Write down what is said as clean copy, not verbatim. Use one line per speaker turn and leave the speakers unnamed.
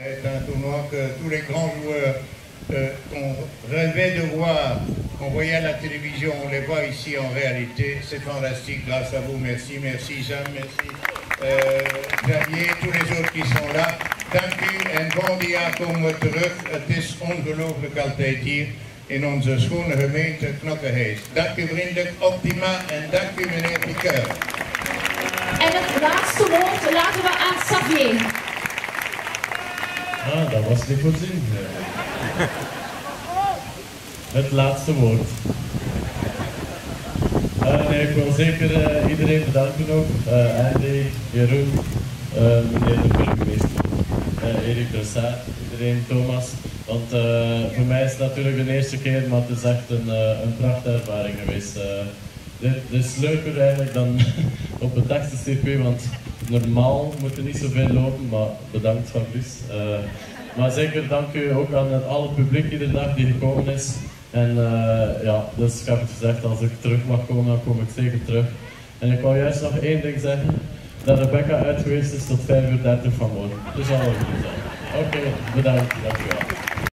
C'est un tournoi que tous les grands joueurs qu'on rêvait de voir, qu'on voyait à la télévision, on les voit ici en réalité. C'est fantastique, grâce à vous. Merci, merci Jean, merci Xavier, tous les autres qui sont là. Dank u en volgend jaar komen we terug. Het is ongelooflijk altijd hier in onze schone gemeente Knokke-Hees. Dank u vriendelijk, Optima en dank u meneer Piqueur.
En het laatste woord laten we aan Xavier.
Ah, dat was niet voorzien. Het laatste woord. Nee, ik wil zeker iedereen bedanken ook. Andy, Jeroen, meneer de burgemeester, Erik Brossard, iedereen, Thomas. Want voor mij is het natuurlijk de eerste keer, maar het is echt een prachtervaring geweest. Dit is leuker eigenlijk dan op het echte circuit, want normaal moet er niet zoveel lopen, maar bedankt Fabrice. Maar zeker dank u ook aan alle publiek iedere dag die gekomen is. En ja, dus ik heb het gezegd, als ik terug mag komen, dan kom ik zeker terug. En ik wou juist nog één ding zeggen, dat Rebecca uit geweest is tot 5:30 vanmorgen. Dus al goed zijn. Oké, bedankt, dankjewel.